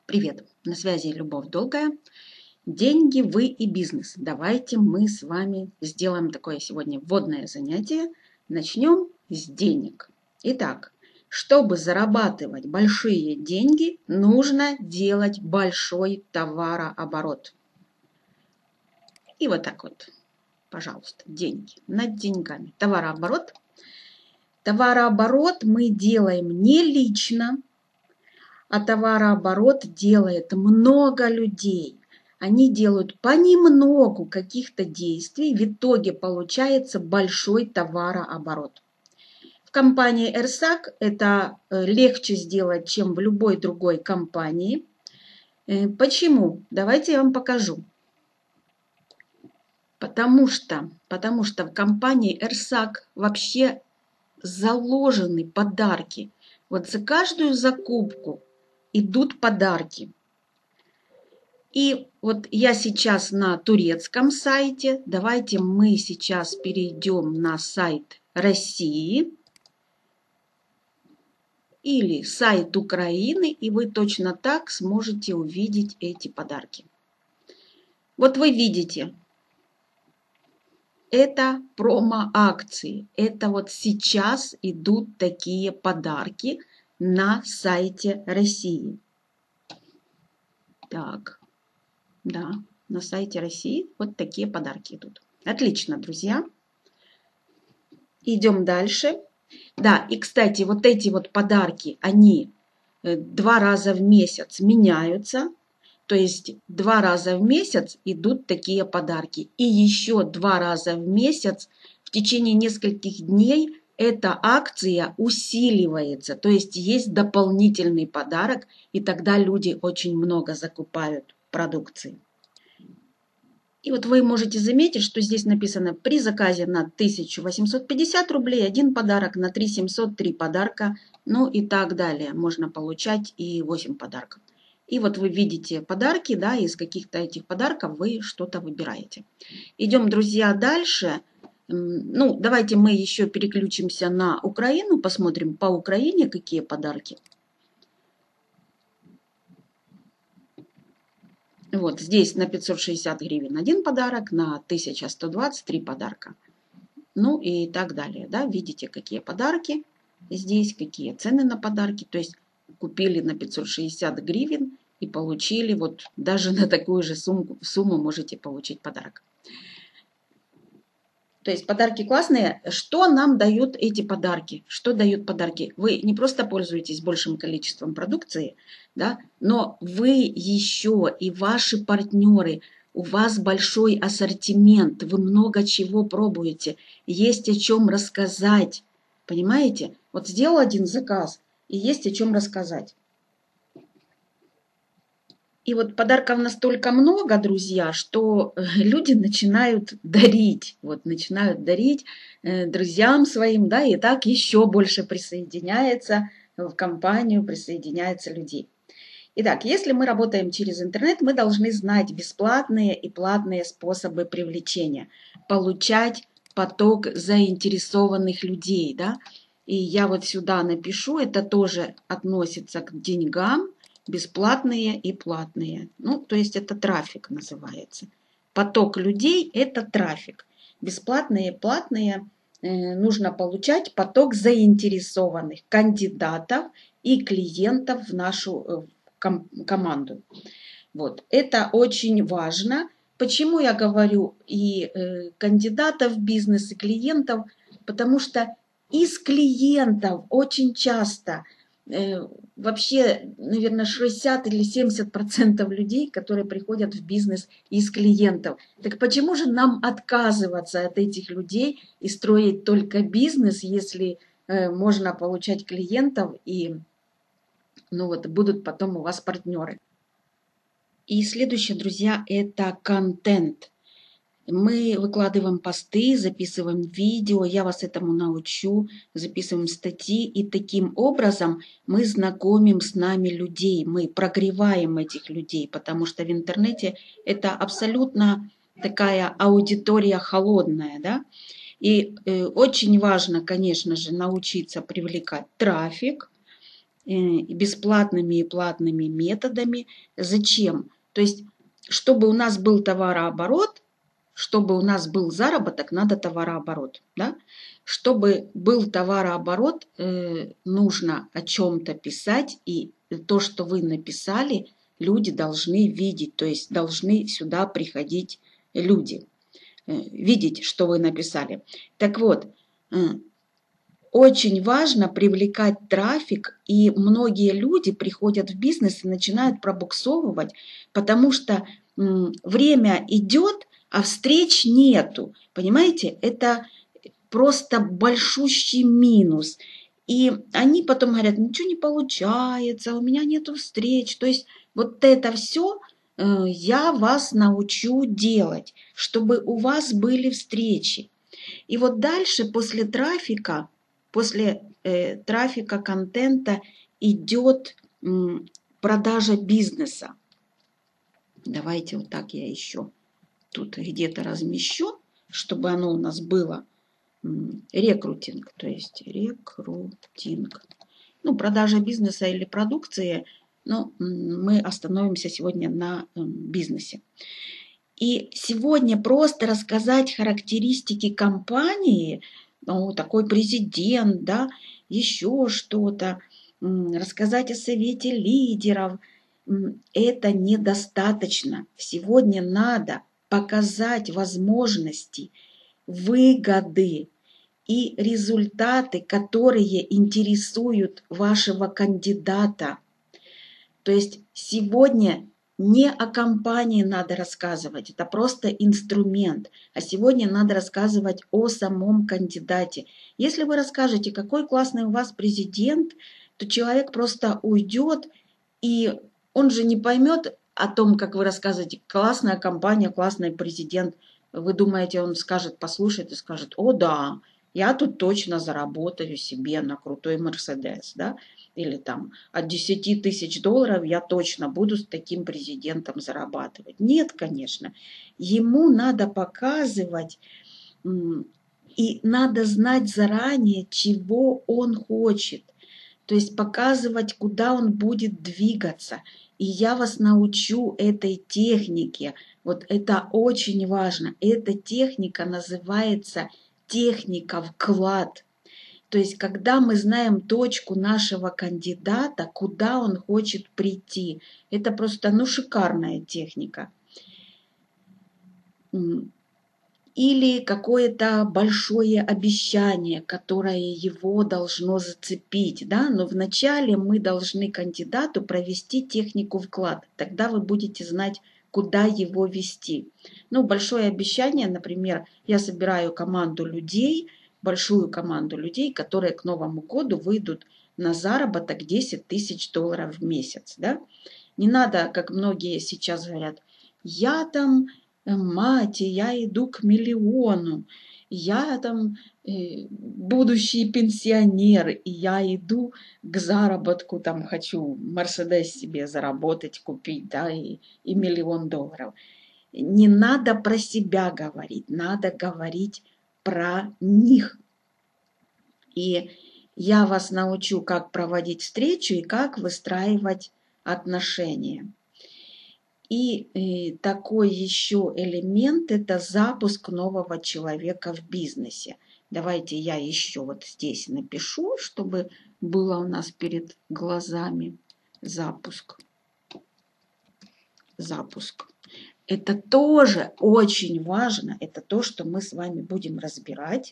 Привет, на связи Любовь Долгая. Деньги, вы и бизнес. Давайте мы с вами сделаем такое сегодня вводное занятие. Начнем с денег. Итак, чтобы зарабатывать большие деньги, нужно делать большой товарооборот. И вот так вот, пожалуйста, деньги над деньгами. Товарооборот. Товарооборот мы делаем не лично, а товарооборот делает много людей. Они делают понемногу каких-то действий, в итоге получается большой товарооборот. В компании РСАК это легче сделать, чем в любой другой компании. Почему? Давайте я вам покажу. Потому что в компании РСАК вообще заложены подарки. Вот за каждую закупку идут подарки. И вот я сейчас на турецком сайте. Давайте мы сейчас перейдем на сайт России или сайт Украины, и вы точно так сможете увидеть эти подарки. Вот вы видите, это промо-акции. Это вот сейчас идут такие подарки на сайте России. Так. Да, на сайте России вот такие подарки идут. Отлично, друзья. Идем дальше. Да, и, кстати, вот эти вот подарки, они 2 раза в месяц меняются. То есть 2 раза в месяц идут такие подарки. И еще 2 раза в месяц в течение нескольких дней эта акция усиливается. То есть есть дополнительный подарок, и тогда люди очень много закупают продукции. И вот вы можете заметить, что здесь написано при заказе на 1850 рублей 1 подарок, на 3700 3 подарка, ну и так далее. Можно получать и 8 подарков. И вот вы видите подарки, да, из каких-то этих подарков вы что-то выбираете. Идем, друзья, дальше. Ну, давайте мы еще переключимся на Украину, посмотрим по Украине, какие подарки. Вот здесь на 560 гривен 1 подарок, на 1120 3 подарка. Ну и так далее. Да? Видите, какие подарки здесь, какие цены на подарки. То есть купили на 560 гривен и получили вот даже на такую же сумму можете получить подарок. То есть подарки классные. Что нам дают эти подарки? Что дают подарки? Вы не просто пользуетесь большим количеством продукции, да, но вы еще и ваши партнеры, у вас большой ассортимент, вы много чего пробуете, есть о чем рассказать. Понимаете? Вот сделал один заказ, и есть о чем рассказать. И вот подарков настолько много, друзья, что люди начинают дарить. Вот начинают дарить друзьям своим, да, и так еще больше присоединяется в компанию, присоединяется людей. Итак, если мы работаем через интернет, мы должны знать бесплатные и платные способы привлечения, получать поток заинтересованных людей, да. И я вот сюда напишу, это тоже относится к деньгам, бесплатные и платные. Ну, то есть это трафик называется. Поток людей – это трафик. Бесплатные и платные нужно получать поток заинтересованных кандидатов и клиентов в нашу команду. Вот. Это очень важно. Почему я говорю и кандидатов в бизнес, и клиентов? Потому что из клиентов очень часто вообще, наверное, 60 или 70% людей, которые приходят в бизнес из клиентов. Так почему же нам отказываться от этих людей и строить только бизнес, если можно получать клиентов и ну вот, будут потом у вас партнеры? И следующее, друзья, это контент. Мы выкладываем посты, записываем видео, я вас этому научу, записываем статьи, и таким образом мы знакомим с нами людей, мы прогреваем этих людей, потому что в интернете это абсолютно такая аудитория холодная, да, и очень важно, конечно же, научиться привлекать трафик, бесплатными и платными методами. Зачем? То есть, чтобы у нас был товарооборот, чтобы у нас был заработок, надо товарооборот. Да? Чтобы был товарооборот, нужно о чем-то писать, и то, что вы написали, люди должны видеть, то есть должны сюда приходить люди, видеть, что вы написали. Так вот, очень важно привлекать трафик, и многие люди приходят в бизнес и начинают пробуксовывать, потому что время идет, а встреч нету. Понимаете, это просто большущий минус. И они потом говорят, ничего не получается, у меня нету встреч. То есть вот это все я вас научу делать, чтобы у вас были встречи. И вот дальше после трафика контента идет продажа бизнеса. Давайте вот так я еще тут где-то размещу, чтобы оно у нас было рекрутинг, то есть рекрутинг. Ну, продажа бизнеса или продукции, но мы остановимся сегодня на бизнесе. И сегодня просто рассказать характеристики компании, ну, такой президент, да, еще что-то, рассказать о совете лидеров, это недостаточно. Сегодня надо показать возможности, выгоды и результаты, которые интересуют вашего кандидата. То есть сегодня не о компании надо рассказывать, это просто инструмент. А сегодня надо рассказывать о самом кандидате. Если вы расскажете, какой классный у вас президент, то человек просто уйдет, и он же не поймет о том, как вы рассказываете, классная компания, классный президент. Вы думаете, он скажет, послушает и скажет, о да, я тут точно заработаю себе на крутой Мерседес, да? Или там от 10 тысяч долларов я точно буду с таким президентом зарабатывать. Нет, конечно. Ему надо показывать и надо знать заранее, чего он хочет. То есть показывать, куда он будет двигаться. И я вас научу этой технике. Вот это очень важно. Эта техника называется техника вклад. То есть, когда мы знаем точку нашего кандидата, куда он хочет прийти, это просто, ну, шикарная техника. Или какое-то большое обещание, которое его должно зацепить, да, но вначале мы должны кандидату провести технику вклад, тогда вы будете знать, куда его вести. Ну, большое обещание, например, я собираю команду людей, большую команду людей, которые к Новому году выйдут на заработок 10 тысяч долларов в месяц. Да? Не надо, как многие сейчас говорят, я там, мать, я иду к миллиону, я там будущий пенсионер, и я иду к заработку, там хочу Мерседес себе заработать, купить, да, и миллион долларов. Не надо про себя говорить, надо говорить про них. И я вас научу, как проводить встречу и как выстраивать отношения. И такой еще элемент – это запуск нового человека в бизнесе. Давайте я еще вот здесь напишу, чтобы было у нас перед глазами запуск. Запуск. Это тоже очень важно. Это то, что мы с вами будем разбирать.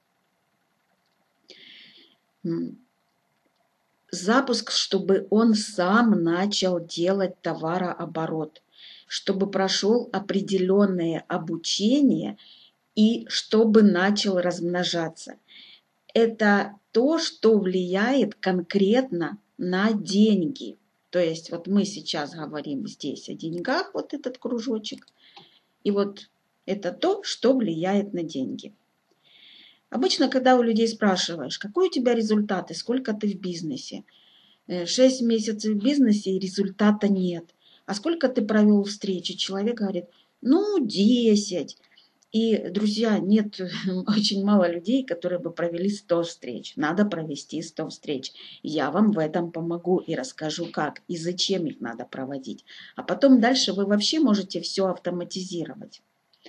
Запуск, чтобы он сам начал делать товарооборот, чтобы прошел определенное обучение и чтобы начал размножаться. Это то, что влияет конкретно на деньги. То есть вот мы сейчас говорим здесь о деньгах, вот этот кружочек, и вот это то, что влияет на деньги. Обычно, когда у людей спрашиваешь, какой у тебя результат и сколько ты в бизнесе, 6 месяцев в бизнесе и результата нет. А сколько ты провел встречи? Человек говорит, ну, 10. И, друзья, нет очень мало людей, которые бы провели 100 встреч. Надо провести 100 встреч. Я вам в этом помогу и расскажу, как и зачем их надо проводить. А потом дальше вы вообще можете все автоматизировать.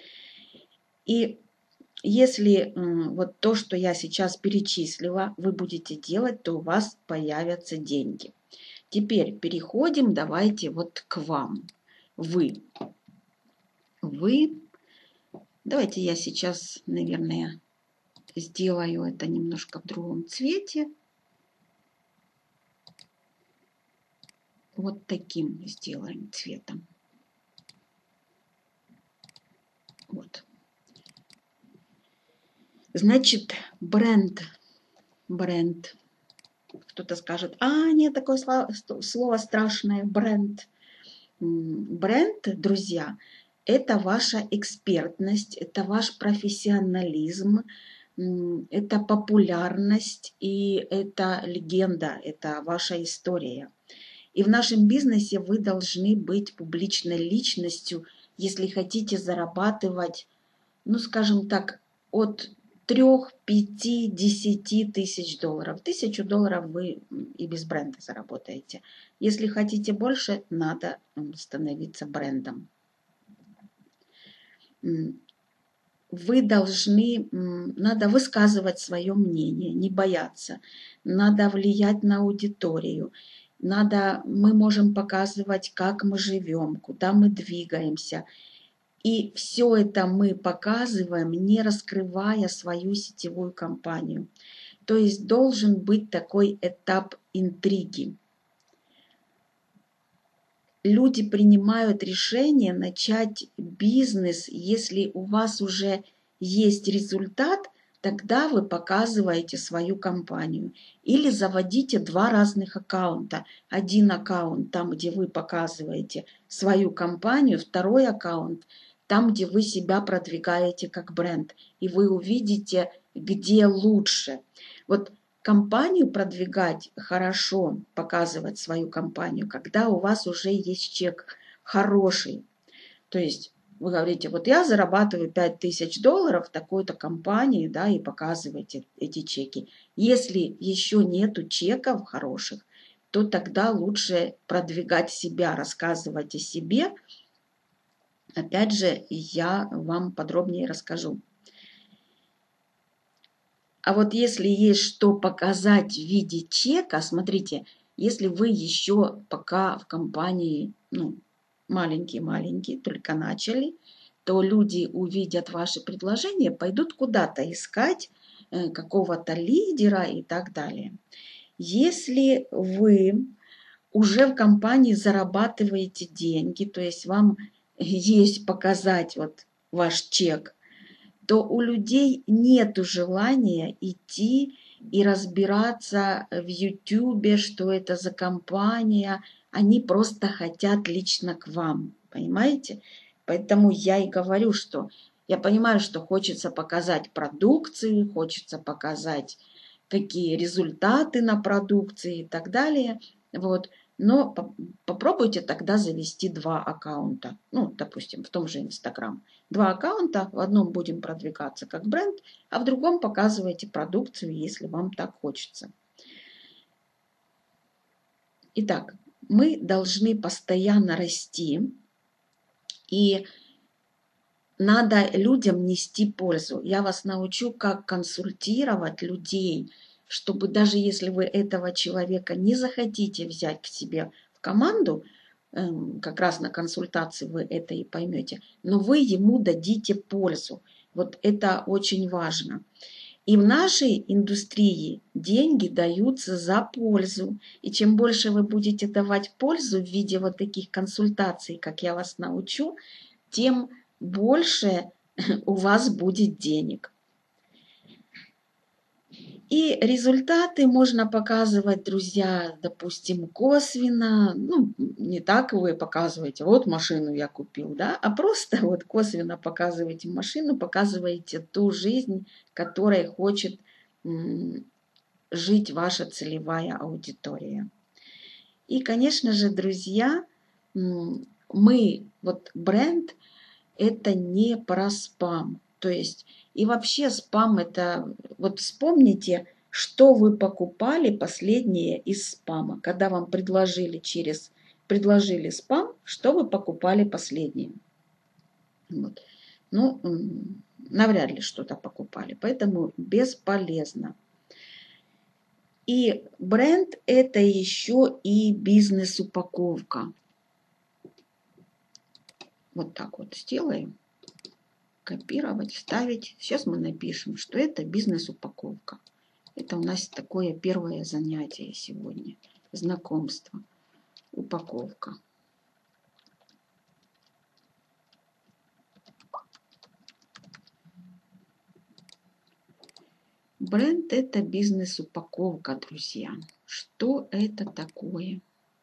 И если вот то, что я сейчас перечислила, вы будете делать, то у вас появятся деньги. Теперь переходим, давайте вот к вам. Вы. Давайте я сейчас, наверное, сделаю это немножко в другом цвете. Вот таким сделаем цветом. Вот. Значит, бренд. Кто-то скажет, нет, такое слово страшное, бренд. Бренд, друзья, это ваша экспертность, это ваш профессионализм, это популярность и это легенда, это ваша история. И в нашем бизнесе вы должны быть публичной личностью, если хотите зарабатывать, ну, скажем так, от 3, 5, 10 тысяч долларов. $1000 вы и без бренда заработаете. Если хотите больше, надо становиться брендом. Вы должны, надо высказывать свое мнение, не бояться. Надо влиять на аудиторию. Мы можем показывать, как мы живем, куда мы двигаемся. И все это мы показываем, не раскрывая свою сетевую компанию. То есть должен быть такой этап интриги. Люди принимают решение начать бизнес, если у вас уже есть результат, тогда вы показываете свою компанию. Или заводите 2 разных аккаунта. Один аккаунт там, где вы показываете свою компанию, второй аккаунт там, где вы себя продвигаете как бренд. И вы увидите, где лучше. Вот компанию продвигать хорошо, показывать свою компанию, когда у вас уже есть чек хороший. То есть вы говорите, вот я зарабатываю $5000 в такой-то компании, да, и показываете эти чеки. Если еще нету чеков хороших, то тогда лучше продвигать себя, рассказывать о себе. Опять же, я вам подробнее расскажу. А вот если есть что показать в виде чека, смотрите, если вы еще пока в компании, маленький, только начали, то люди увидят ваши предложения, пойдут куда-то искать какого-то лидера и так далее. Если вы уже в компании зарабатываете деньги, то есть вам есть показать вот ваш чек, то у людей нет желания идти и разбираться в Ютубе, что это за компания. Они просто хотят лично к вам, понимаете? Поэтому я и говорю, что я понимаю, что хочется показать продукцию, хочется показать, какие результаты на продукции и так далее. Вот. Но попробуйте тогда завести 2 аккаунта. Допустим, в том же Инстаграм. 2 аккаунта, в одном будем продвигаться как бренд, а в другом показывайте продукцию, если вам так хочется. Итак, мы должны постоянно расти, и надо людям нести пользу. Я вас научу, как консультировать людей, чтобы даже если вы этого человека не захотите взять к себе в команду, как раз на консультации вы это и поймете, но вы ему дадите пользу. Вот это очень важно. И в нашей индустрии деньги даются за пользу. И чем больше вы будете давать пользу в виде вот таких консультаций, как я вас научу, тем больше у вас будет денег. И результаты можно показывать, друзья, допустим, косвенно. Не так вы показываете, вот машину я купил, да, а просто вот косвенно показываете машину, показываете ту жизнь, которой хочет жить ваша целевая аудитория. И, конечно же, друзья, бренд – это не про спам. То есть, и вообще спам это, вот вспомните, что вы покупали последнее из спама, когда вам предложили спам, что вы покупали последнее. Вот. Ну, навряд ли что-то покупали, поэтому бесполезно. И бренд – это еще и бизнес-упаковка. Вот так вот сделаем. Копировать, вставить. Сейчас мы напишем, что это бизнес-упаковка. Это у нас такое первое занятие сегодня. Знакомство. Упаковка. Бренд – это бизнес-упаковка, друзья. Что это такое?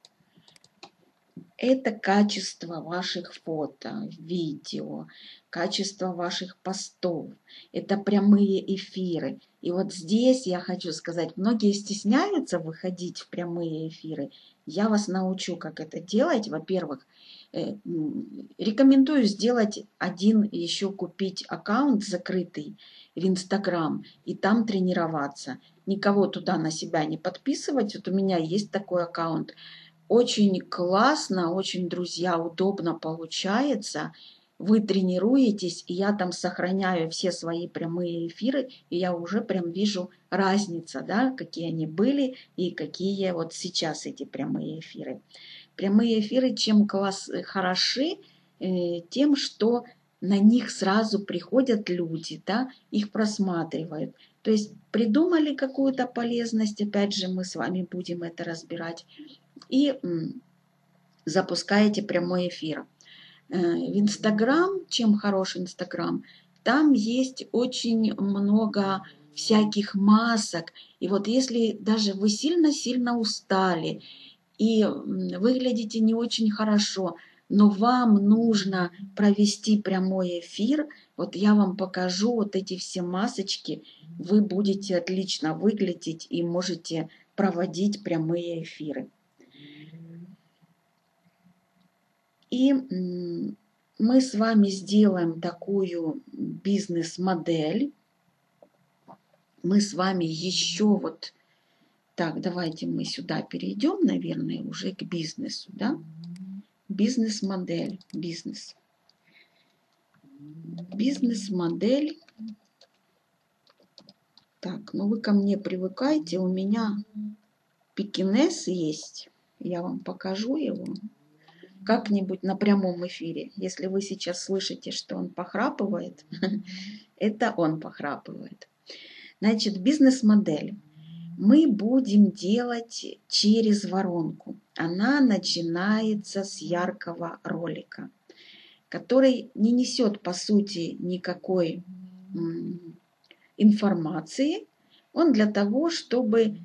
Это качество ваших фото, видео, качество ваших постов. Это прямые эфиры. И вот здесь я хочу сказать, многие стесняются выходить в прямые эфиры. Я вас научу, как это делать. Во-первых, рекомендую сделать еще купить аккаунт закрытый в Инстаграм и там тренироваться. Никого туда на себя не подписывать. Вот у меня есть такой аккаунт. Очень классно, очень, друзья, удобно получается. Вы тренируетесь, и я там сохраняю все свои прямые эфиры, и я уже прям вижу разницу, да, какие они были и какие вот сейчас эти прямые эфиры. Прямые эфиры чем хороши, тем, что на них сразу приходят люди, да, их просматривают. То есть придумали какую-то полезность, опять же, мы с вами будем это разбирать, и запускаете прямой эфир. В Инстаграм, чем хорош Инстаграм, там есть очень много всяких масок. И вот если даже вы сильно-сильно устали и выглядите не очень хорошо, но вам нужно провести прямой эфир, вот я вам покажу вот эти все масочки, вы будете отлично выглядеть и можете проводить прямые эфиры. И мы с вами сделаем такую бизнес-модель. Мы с вами еще вот... Так, давайте мы сюда перейдем, наверное, уже к бизнесу, да? Бизнес-модель, бизнес. Бизнес-модель. Так, ну вы ко мне привыкайте, у меня пекинес есть. Я вам покажу его как-нибудь на прямом эфире. Если вы сейчас слышите, что он похрапывает, это он похрапывает. Значит, бизнес-модель мы будем делать через воронку. Она начинается с яркого ролика, который не несет, по сути, никакой информации. Он для того, чтобы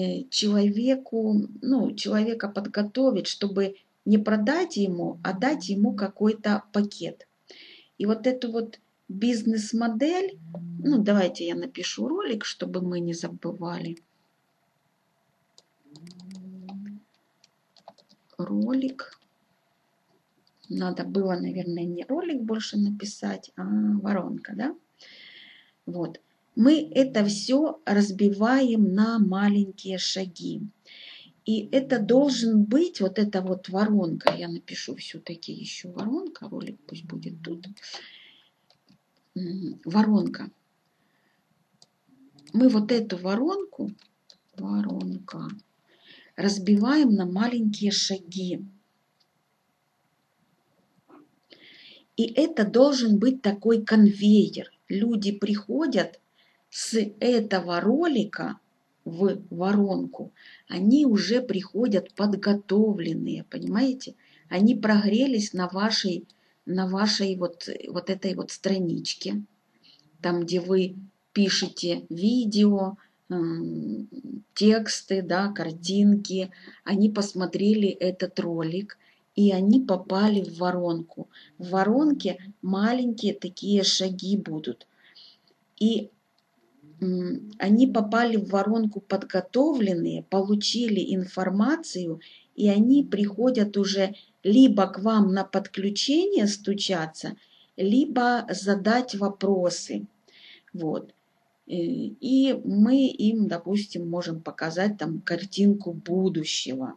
человека подготовить, чтобы не продать ему, а дать ему какой-то пакет. И вот эту вот бизнес-модель, давайте я напишу ролик, чтобы мы не забывали. Ролик. Надо было, наверное, не ролик больше написать, а воронка, да? Вот. Мы это все разбиваем на маленькие шаги. И это должен быть, вот эта вот воронка, я напишу все-таки еще воронка, ролик пусть будет тут. Воронка. Мы вот эту воронка, разбиваем на маленькие шаги. И это должен быть такой конвейер. Люди приходят с этого ролика в воронку, они уже приходят подготовленные, понимаете? Они прогрелись на вашей вот этой вот страничке, там, где вы пишете видео, тексты, да, картинки. Они посмотрели этот ролик, и они попали в воронку. В воронке маленькие такие шаги будут. И они попали в воронку подготовленные, получили информацию, и они приходят уже либо к вам на подключение стучаться, либо задать вопросы. Вот. И мы им, допустим, можем показать там картинку будущего.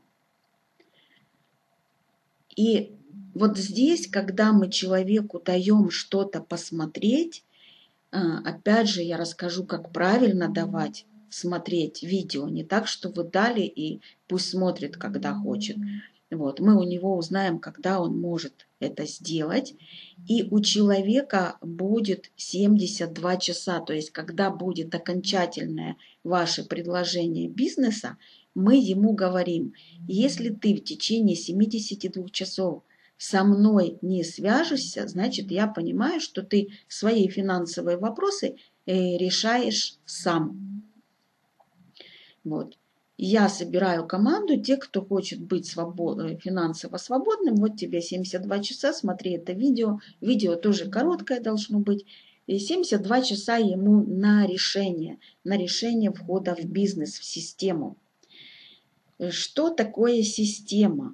И вот здесь, когда мы человеку даем что-то посмотреть, опять же, я расскажу, как правильно давать смотреть видео. Не так, что вы дали и пусть смотрит, когда хочет. Вот. Мы у него узнаем, когда он может это сделать. И у человека будет 72 часа. То есть, когда будет окончательное ваше предложение бизнеса, мы ему говорим, если ты в течение 72 часов со мной не свяжешься, значит, я понимаю, что ты свои финансовые вопросы решаешь сам. Вот. Я собираю команду, те, кто хочет быть финансово свободным, вот тебе 72 часа, смотри это видео. Видео тоже короткое должно быть. И 72 часа ему на решение входа в бизнес, в систему. Что такое система?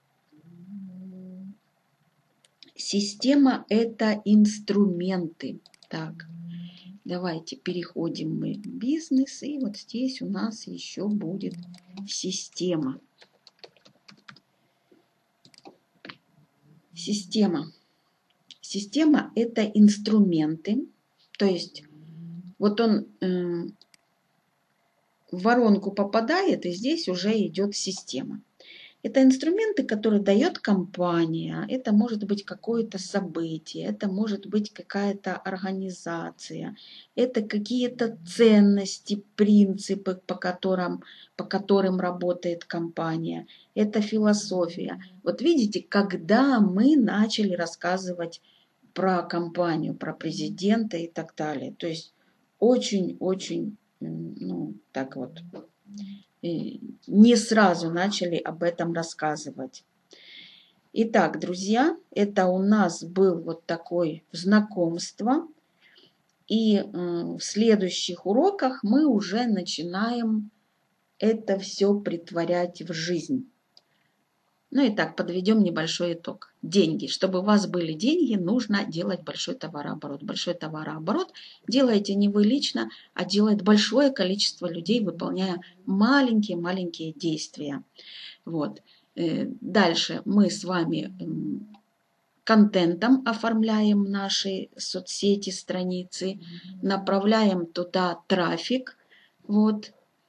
Система – это инструменты. Так, давайте переходим мы в бизнес. И вот здесь у нас еще будет система. Система. Система – это инструменты. То есть вот он в воронку попадает, и здесь уже идет система. Это инструменты, которые дает компания, это может быть какое-то событие, это может быть какая-то организация, это какие-то ценности, принципы, по которым работает компания, это философия. Вот видите, когда мы начали рассказывать про компанию, про президента и так далее, то есть очень-очень, ну, так вот, не сразу начали об этом рассказывать. Итак, друзья, это у нас был вот такое знакомство. И в следующих уроках мы уже начинаем это все притворять в жизнь. Ну и так, подведем небольшой итог. Деньги. Чтобы у вас были деньги, нужно делать большой товарооборот. Большой товарооборот делаете не вы лично, а делает большое количество людей, выполняя маленькие-маленькие действия. Вот. Дальше мы с вами контентом оформляем наши соцсети, страницы, направляем туда трафик. Вот.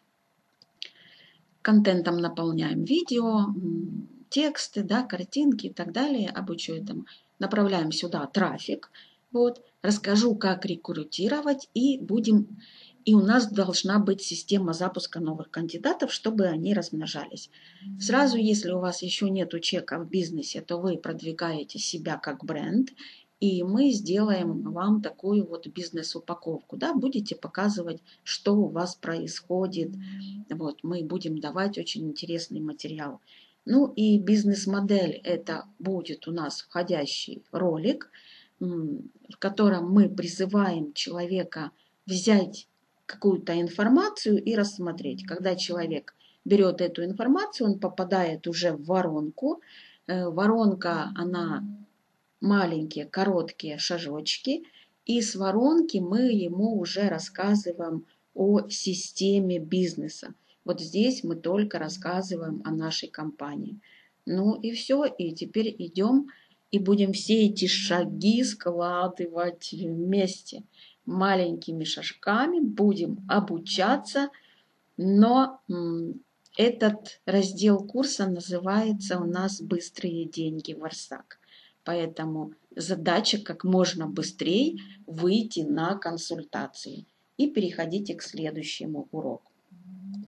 Контентом наполняем видео, тексты, да, картинки и так далее, обучу этому. Направляем сюда трафик, вот, расскажу, как рекрутировать, и у нас должна быть система запуска новых кандидатов, чтобы они размножались. Сразу, если у вас еще нет чека в бизнесе, то вы продвигаете себя как бренд, и мы сделаем вам такую вот бизнес-упаковку, да, будете показывать, что у вас происходит, вот, мы будем давать очень интересный материал. Ну и бизнес-модель – это будет у нас входящий ролик, в котором мы призываем человека взять какую-то информацию и рассмотреть. Когда человек берет эту информацию, он попадает уже в воронку. Воронка, она маленькие, короткие шажочки. И с воронки мы ему уже рассказываем о системе бизнеса. Вот здесь мы только рассказываем о нашей компании. Ну и все, и теперь идем и будем все эти шаги складывать вместе. Маленькими шажками будем обучаться, но этот раздел курса называется у нас «Быстрые деньги в Арсак». Поэтому задача как можно быстрее выйти на консультации. И переходите к следующему уроку.